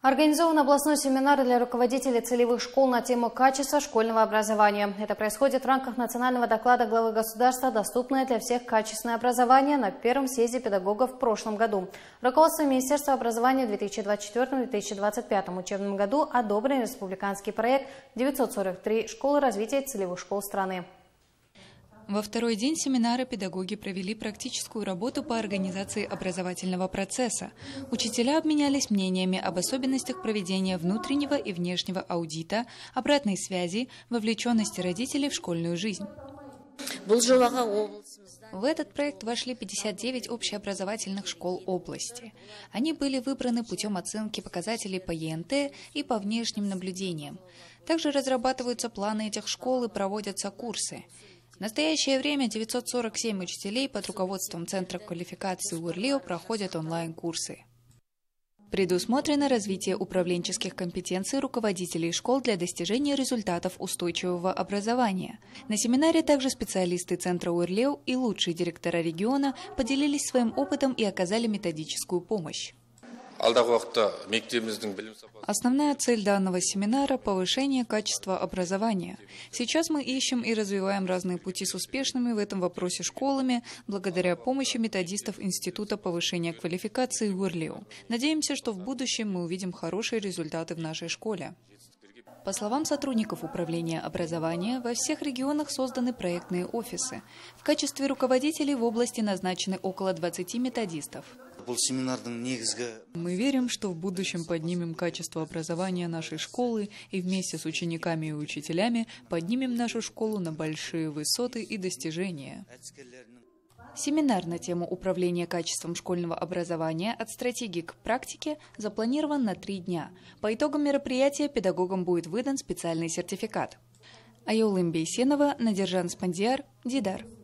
Организован областной семинар для руководителей целевых школ на тему качества школьного образования. Это происходит в рамках национального доклада главы государства «Доступное для всех качественное образование» на первом съезде педагогов в прошлом году. Руководством Министерства образования в 2024-2025 учебном году одобрен республиканский проект «943 школы развития целевых школ страны». Во второй день семинара педагоги провели практическую работу по организации образовательного процесса. Учителя обменялись мнениями об особенностях проведения внутреннего и внешнего аудита, обратной связи, вовлеченности родителей в школьную жизнь. В этот проект вошли 59 общеобразовательных школ области. Они были выбраны путем оценки показателей по ЕНТ и по внешним наблюдениям. Также разрабатываются планы этих школ и проводятся курсы. В настоящее время 947 учителей под руководством Центра квалификации УРЛИО проходят онлайн-курсы. Предусмотрено развитие управленческих компетенций руководителей школ для достижения результатов устойчивого образования. На семинаре также специалисты Центра УРЛИО и лучшие директора региона поделились своим опытом и оказали методическую помощь. Основная цель данного семинара – повышение качества образования. Сейчас мы ищем и развиваем разные пути с успешными в этом вопросе школами, благодаря помощи методистов Института повышения квалификации УРЛИО. Надеемся, что в будущем мы увидим хорошие результаты в нашей школе. По словам сотрудников управления образования, во всех регионах созданы проектные офисы. В качестве руководителей в области назначены около 20 методистов. Мы верим, что в будущем поднимем качество образования нашей школы и вместе с учениками и учителями поднимем нашу школу на большие высоты и достижения. Семинар на тему управления качеством школьного образования от стратегии к практике запланирован на 3 дня. По итогам мероприятия педагогам будет выдан специальный сертификат. Айолым Бейсенова, Надержан Спандиар, Дидар.